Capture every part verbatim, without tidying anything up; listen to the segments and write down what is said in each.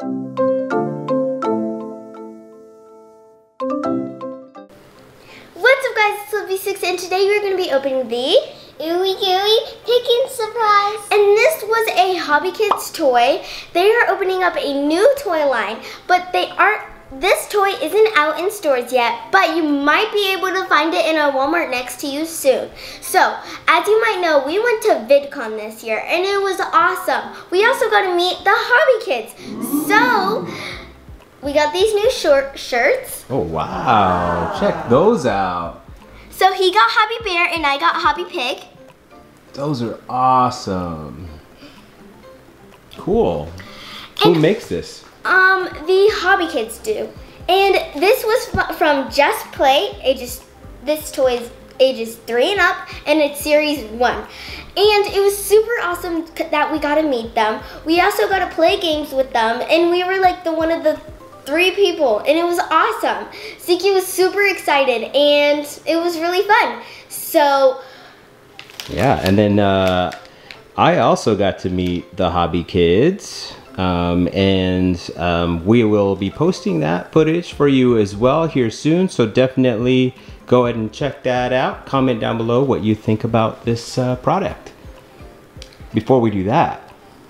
What's up guys, it's Livy six and today we're going to be opening the Ooey Gooey Pickin' Surprise. And this was a Hobby Kids toy. They are opening up a new toy line, but they aren't, this toy isn't out in stores yet, but you might be able to find it in a Walmart next to you soon. So, as you might know, we went to VidCon this year and it was awesome. We also got to meet the Hobby Kids. So, we got these new short shirts. Oh wow, check those out. So he got Hobby Bear and I got Hobby Pig. Those are awesome. Cool. Who And, makes this? Um, the Hobby Kids do. And this was from Just Play, ages, this toy is ages three and up, and it's series one. And it was super awesome that we got to meet them. We also got to play games with them, and we were like the one of the three people, and it was awesome. Zeke was super excited, and it was really fun. So, Yeah, and then uh, I also got to meet the Hobby Kids. Um, and um, we will be posting that footage for you as well here soon. So definitely go ahead and check that out. Comment down below what you think about this uh, product. Before we do that,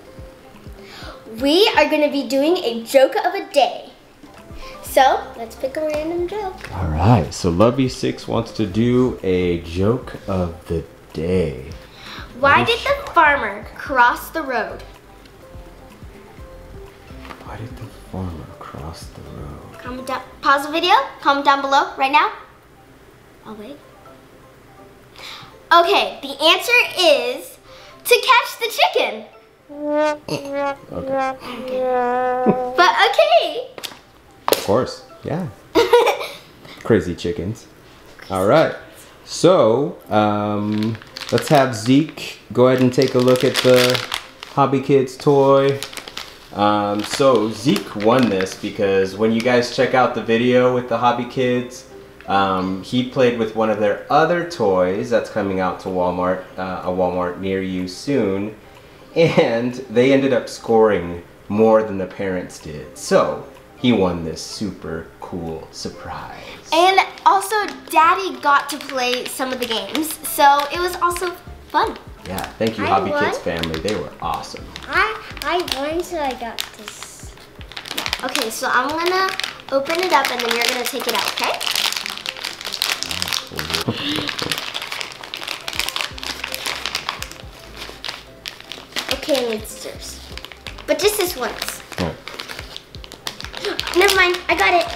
we are going to be doing a joke of a day. So, let's pick a random joke. all right. So Lovey six wants to do a joke of the day. Why did the farmer cross the road? Why did the farmer cross the road? Comment down, pause the video, comment down below right now. I'll wait. Okay, the answer is to catch the chicken. Okay. But okay. Of course, yeah. Crazy chickens. All right. So, um, let's have Zeke go ahead and take a look at the Hobby Kids toy. Um, so Zeke won this because when you guys check out the video with the Hobby Kids, um, he played with one of their other toys that's coming out to Walmart, uh, a Walmart near you soon, and they ended up scoring more than the parents did. So he won this super cool surprise. And also, Daddy got to play some of the games, so it was also fun. Yeah, thank you, I Hobby won. Kids family. They were awesome. I I won, so I got this. Okay, so I'm gonna open it up and then you're gonna take it out, okay? Okay, and it's yours. But just this once. Oh. Never mind, I got it.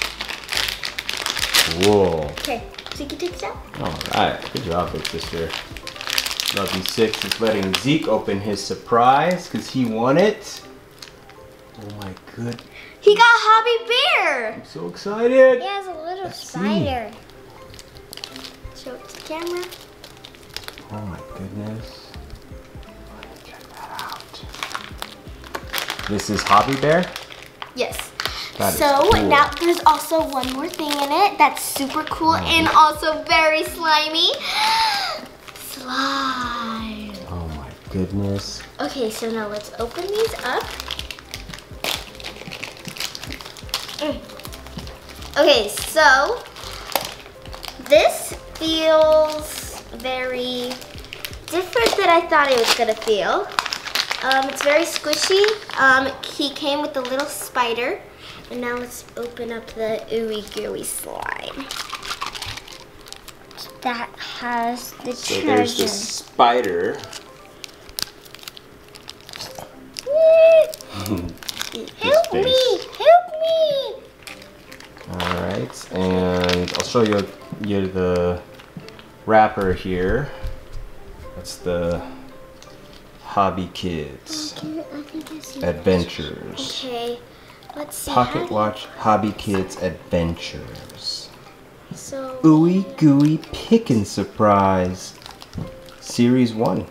Cool. Okay, so you can take it out. All right, good job, big sister. Lovey six is letting Zeke open his surprise because he won it. Oh my good. He got Hobby Bear. I'm so excited. He has a little Let's spider. Show it to the camera. Oh my goodness. Let me check that out. This is Hobby Bear? Yes. That is So cool. now there's also one more thing in it that's super cool and also very slimy. Slime. Oh my goodness. Okay, so now let's open these up. Mm. Okay, so this feels very different than I thought it was gonna feel. Um, it's very squishy. Um, he came with a little spider. And now let's open up the Ooey Gooey slime. That has the So treasure. there's this spider. Help me! Help me! All right, and I'll show you, you the wrapper here. That's the Hobby Kids Okay, I think I see Adventures. Okay, let's see. Pocket how- Watch Hobby Kids Adventures. So, Ooey Gooey Pickin' Surprise Series one.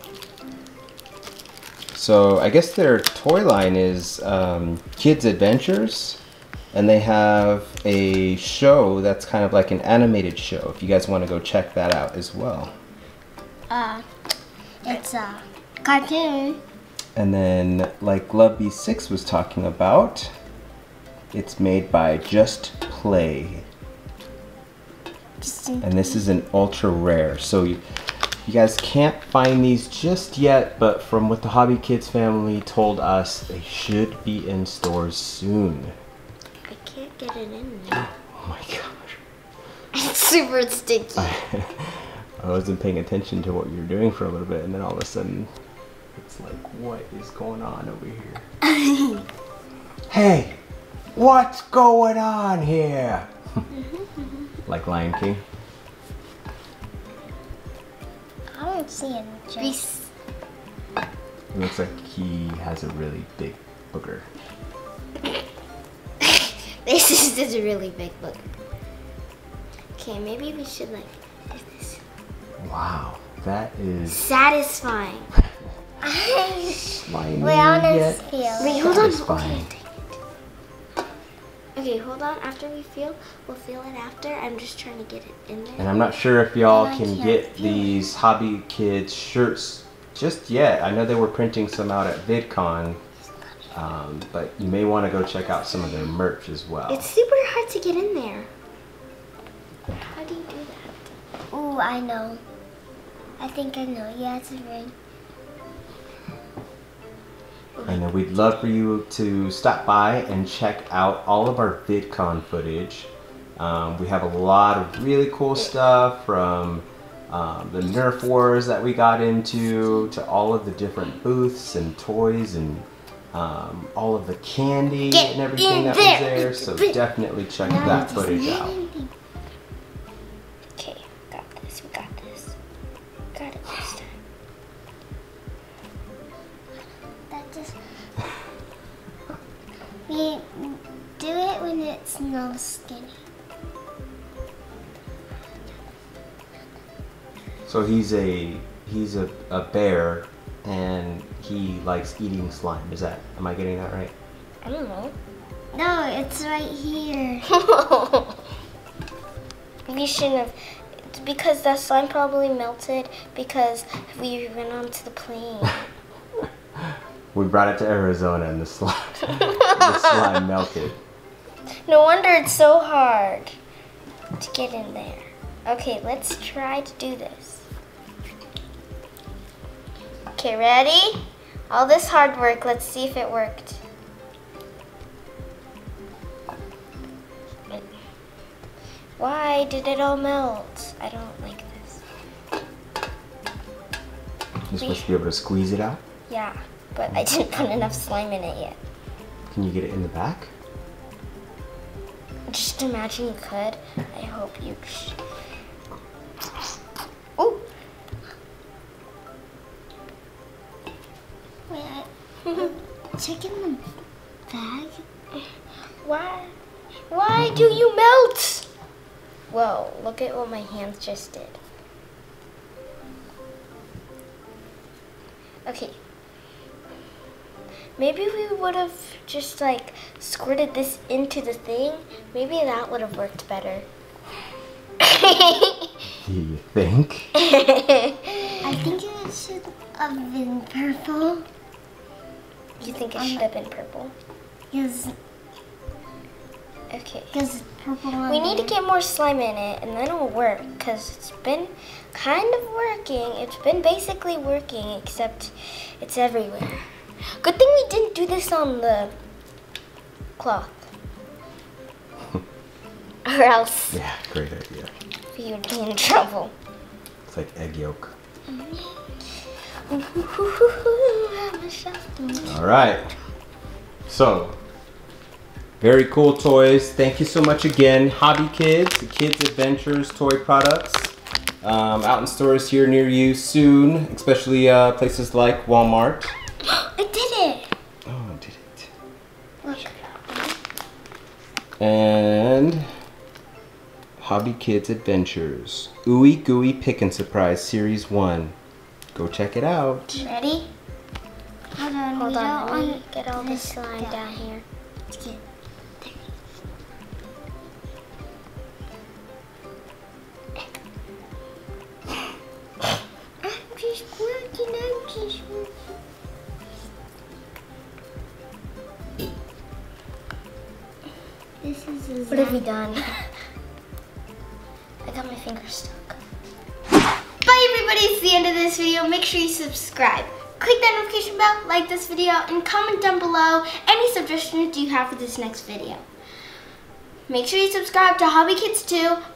So I guess their toy line is um, Kids Adventures, and they have a show that's kind of like an animated show if you guys want to go check that out as well. uh, it's a cartoon. And then, like Love B six was talking about, it's made by Just Play. And this is an ultra rare. So you, you guys can't find these just yet, but from what the Hobby Kids family told us, they should be in stores soon. I can't get it in there. Oh my gosh. It's super sticky. I, I wasn't paying attention to what you were doing for a little bit, and then all of a sudden, it's like, what is going on over here? Hey, what's going on here? Like Lion King. I don't see any juice. It looks like he has a really big booger. This is just a really big booger. Okay, maybe we should like do this. Wow, that is Satisfying. slimy Wait, I wanna yet feel. Wait, hold on. satisfying. Okay, Okay, hold on. After we feel, we'll feel it after. I'm just trying to get it in there. And I'm not sure if y'all I can can't get feel it. these Hobby Kids shirts just yet. I know they were printing some out at VidCon, um, but you may want to go check out some of their merch as well. It's super hard to get in there. How do you do that? Oh, I know. I think I know. Yeah, it's a ring. And we'd love for you to stop by and check out all of our VidCon footage. Um, we have a lot of really cool stuff, from um, the Nerf wars that we got into, to all of the different booths and toys, and um, all of the candy Get and everything in that there. was there. So definitely check that footage out. Okay, got this. We got this. Got it this time. That just we do it when it's no skinny. So he's a he's a, a bear, and he likes eating slime. Is that, am I getting that right? I don't know. No, it's right here. We shouldn't have. It's because that slime probably melted because we went onto the plane. We brought it to Arizona, and the slime the slime melted. No wonder it's so hard to get in there. Okay, let's try to do this. Okay, ready? All this hard work, let's see if it worked. Why did it all melt? I don't like this. You're supposed to be able to squeeze it out. Yeah, but I didn't put enough slime in it yet. Can you get it in the back? Just imagine you could. I hope you. Oh. Wait, I, check in the bag. Why? Why do you melt? Whoa! Look at what my hands just did. Okay. Maybe we would have just like squirted this into the thing. Maybe that would have worked better. Do you think? I think it should have been purple. You think it should have been purple? Yes. Okay. Because purple. We need to get more slime in it, and then it'll work. Cause it's been kind of working. It's been basically working, except it's everywhere. Good thing we didn't do this on the cloth. Or else Yeah, great idea. we would be in trouble. It's like egg yolk. All right. So, very cool toys. Thank you so much again, Hobby Kids, the Kids Adventures toy products. Um, out in stores here near you soon, especially uh, places like Walmart. I did it! Oh, did it? Look. And Hobby Kids Adventures. Ooey Gooey Pick and Surprise Series one. Go check it out. Ready? Hold on, Hold on, let me get all this slime down here. Let's get I'm just working, I'm just working. This is a What have you done? I got my finger stuck. Bye everybody, it's the end of this video. Make sure you subscribe. Click that notification bell, like this video, and comment down below any suggestions you have for this next video. Make sure you subscribe to Hobby Kids two.